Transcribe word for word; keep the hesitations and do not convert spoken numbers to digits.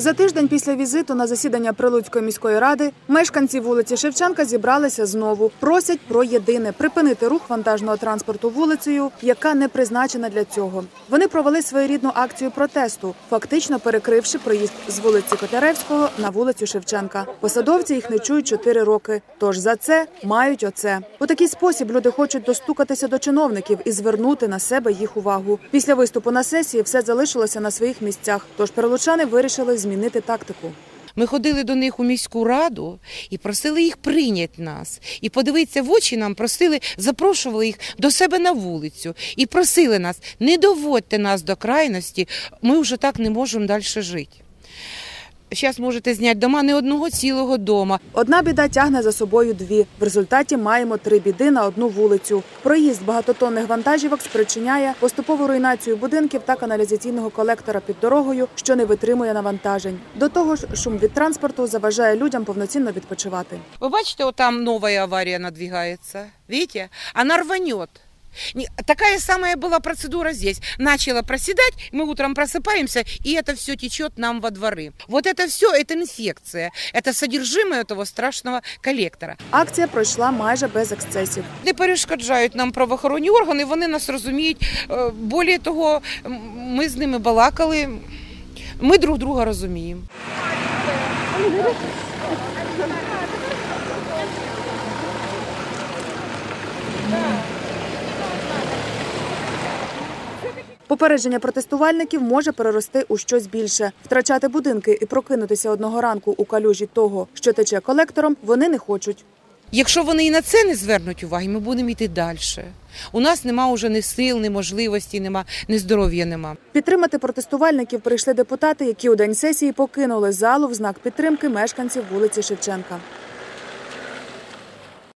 За тиждень після візиту на засідання Прилуцької міської ради мешканці вулиці Шевченка зібралися знову. Просять про єдине – припинити рух вантажного транспорту вулицею, яка не призначена для цього. Вони провели своєрідну акцію протесту, фактично перекривши проїзд з вулиці Котляревського на вулицю Шевченка. Посадовці їх не чують чотири роки, тож за це мають оце. У такий спосіб люди хочуть достукатися до чиновників і звернути на себе їх увагу. Після виступу на сесії все залишилося на своїх місцях, тож прилучани вирішили змінити тактику. Ми ходили до них у міську раду і просили їх прийняти нас. І подивитися в очі нам, просили, запрошували їх до себе на вулицю. І просили нас, не доводьте нас до крайності, ми вже так не можемо далі жити. Зараз можете зняти дома, не одного цілого дома. Одна біда тягне за собою дві. В результаті маємо три біди на одну вулицю. Проїзд багатотонних вантажівок спричиняє поступову руйнацію будинків та каналізаційного колектора під дорогою, що не витримує навантажень. До того ж, шум від транспорту заважає людям повноцінно відпочивати. Ви бачите, отам нова аварія надвигається. Бачите? Вона рванет. Такая самая была процедура здесь. Начала проседать, мы утром просыпаемся, и это все течет нам во дворы. Вот это все, это інфекція, это содержимое того страшного колектора. Акція пройшла майже без ексцесів. Не перешкоджають нам правоохоронні органи, вони нас розуміють. Більше того, ми з ними балакали, ми друг друга розуміємо. Попередження протестувальників може перерости у щось більше. Втрачати будинки і прокинутися одного ранку у калюжі того, що тече колектором, вони не хочуть. Якщо вони і на це не звернуть уваги, ми будемо йти далі. У нас нема вже ні сил, ні можливості, нема, ні здоров'я нема. Підтримати протестувальників прийшли депутати, які у день сесії покинули залу в знак підтримки мешканців вулиці Шевченка.